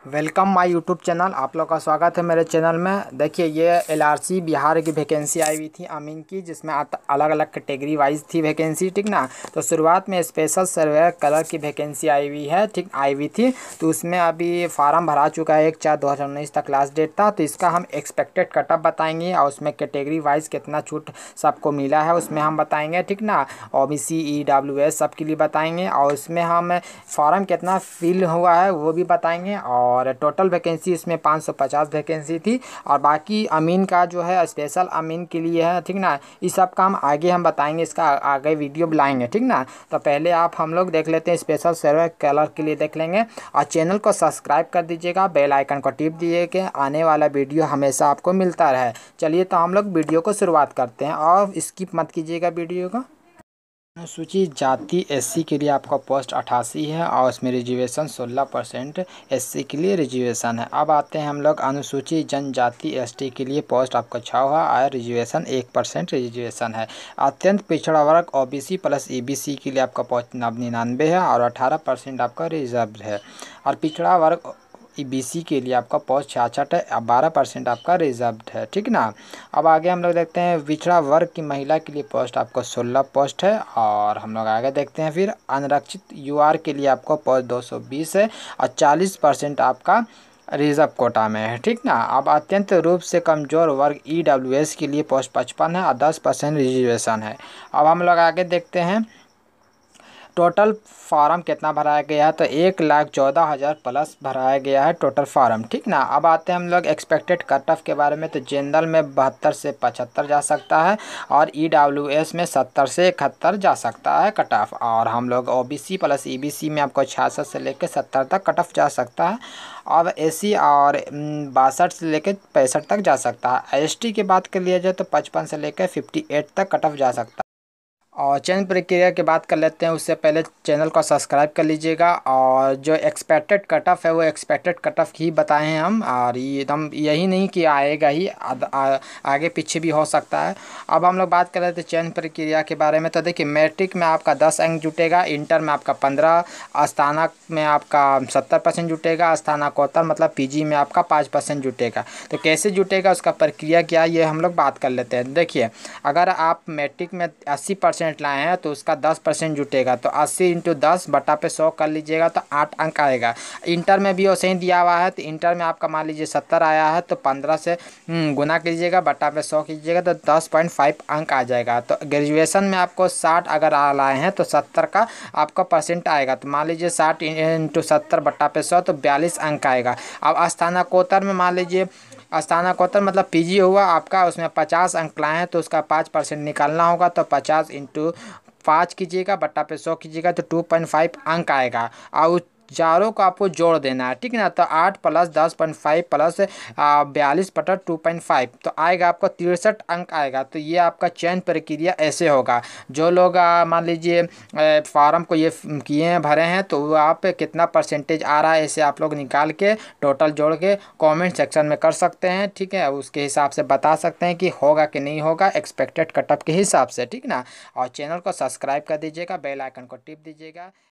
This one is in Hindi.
Welcome my YouTube channel. आप लोग का स्वागत है मेरे चैनल में। देखिए ये एलआरसी बिहार की वैकेंसी आई हुई थी अमीन की, जिसमें अलग अलग कैटेगरी वाइज थी वैकेंसी, ठीक ना। तो शुरुआत में स्पेशल सर्वेयर कलर की वैकेंसी आई हुई है, ठीक, आई हुई थी। तो उसमें अभी फार्म भरा चुका है, 1/4/2019 तक लास्ट डेट था। तो इसका हम एक्सपेक्टेड कटअप बताएंगे और उसमें कैटेगरी वाइज कितना छूट सबको मिला है उसमें हम बताएंगे, ठीक ना। ओबीसी ईडब्ल्यूएस सबके लिए बताएंगे और उसमें हम फॉर्म कितना फिल हुआ है वो भी बताएंगे। और टोटल वैकेंसी इसमें 550 वैकेंसी थी और बाकी अमीन का जो है स्पेशल अमीन के लिए है, ठीक ना। ये सब काम आगे हम बताएंगे, इसका आगे वीडियो बनाएंगे, ठीक ना। तो पहले हम लोग देख लेते हैं स्पेशल सर्वे कलर के लिए देख लेंगे। और चैनल को सब्सक्राइब कर दीजिएगा, बेल आइकन को टिप दीजिए, आने वाला वीडियो हमेशा आपको मिलता रहे। चलिए तो हम लोग वीडियो को शुरुआत करते हैं और स्किप मत कीजिएगा वीडियो को। अनुसूचित जाति एससी के लिए आपका पोस्ट 88 है और उसमें रिजर्वेशन 16% एससी के लिए रिजर्वेशन है। अब आते हैं हम लोग अनुसूचित जनजाति एसटी के लिए पोस्ट आपका 6 हुआ और रिजर्वेशन 1% रिजर्वेशन है। अत्यंत पिछड़ा वर्ग ओबीसी प्लस ईबीसी के लिए आपका पोस्ट 99 है और 18% आपका रिजर्व है। और पिछड़ा वर्ग ईबीसी के लिए आपका पोस्ट 66 है, 12% आपका रिजर्व्ड है, ठीक ना। अब आगे हम लोग देखते हैं पिछड़ा वर्ग की महिला के लिए पोस्ट आपको 16 पोस्ट है। और हम लोग आगे देखते हैं फिर अनारक्षित यूआर के लिए आपको पोस्ट 220 है और 40% आपका रिजर्व कोटा में है, ठीक ना। अब अत्यंत रूप से कमजोर वर्ग ईडब्ल्यूएस के लिए पोस्ट 55 है और 10% रिजर्वेशन है। अब हम लोग आगे देखते हैं टोटल फार्म कितना भराया गया है। तो 1,14,000 प्लस भराया गया है टोटल फार्म, ठीक ना। अब आते हैं हम लोग एक्सपेक्टेड कट ऑफ के बारे में। तो जनरल में 72 से 75 जा सकता है और ईडब्ल्यूएस में 70 से 71 जा सकता है कट ऑफ। और हम लोग ओबीसी प्लस ईबीसी में आपको 66 से लेकर 70 तक कट ऑफ जा सकता है। अब एसी और 62 से लेकर 65 तक जा सकता है। एसटी की बात कर लिया जाए तो 55 से लेकर 58 तक कट ऑफ जा सकता है। और चयन प्रक्रिया की बात कर लेते हैं, उससे पहले चैनल को सब्सक्राइब कर लीजिएगा। और जो एक्सपेक्टेड कट ऑफ है वो एक्सपेक्टेड कट ऑफ ही बताए हैं हम, और ये एकदम यही नहीं कि आएगा ही, आगे पीछे भी हो सकता है। अब हम लोग बात कर रहे थे चयन प्रक्रिया के बारे में। तो देखिए मैट्रिक में आपका 10 अंक जुटेगा, इंटर में आपका 15, स्नातक में आपका 70% जुटेगा, स्नातकोत्तर मतलब पीजी में आपका 5% जुटेगा। तो कैसे जुटेगा उसका प्रक्रिया क्या ये हम लोग बात कर लेते हैं। देखिए अगर आप मैट्रिक में 80% लाए हैं तो उसका 10% जुटेगा। तो 80 × 10 बटा पे 100 कर लीजिएगा तो 8 अंक आएगा। इंटर में भी वैसे ही दिया हुआ है। तो इंटर में आपका मान लीजिए 70 आया है तो 15 से गुना कीजिएगा, बटा पे 100 कीजिएगा तो 10.5 अंक आ जाएगा। तो ग्रेजुएशन में आपको 60 अगर लाए हैं तो 70 का आपका परसेंट आएगा। तो मान लीजिए 60 × 70 बटा पे 100 तो 42 अंक आएगा। अब स्नातकोत्तर में मान लीजिए स्नातकोत्तर मतलब पीजी हुआ आपका, उसमें 50 अंक लाए हैं तो उसका 5% निकालना होगा। तो 50 × 5 कीजिएगा, बट्टा पे 100 कीजिएगा तो 2.5 अंक आएगा। और चारों को आपको जोड़ देना है, ठीक है ना। तो 8 + 10.5 प्लस 42/2.5 तो आएगा आपको 63 अंक आएगा। तो ये आपका चयन प्रक्रिया ऐसे होगा। जो लोग मान लीजिए फार्म को ये किए हैं, भरे हैं, तो वो आप कितना परसेंटेज आ रहा है ऐसे आप लोग निकाल के टोटल जोड़ के कमेंट सेक्शन में कर सकते हैं, ठीक है। उसके हिसाब से बता सकते हैं कि होगा कि नहीं होगा एक्सपेक्टेड कटअप के हिसाब से, ठीक ना। और चैनल को सब्सक्राइब कर दीजिएगा, बेल आइकन को टिप दीजिएगा।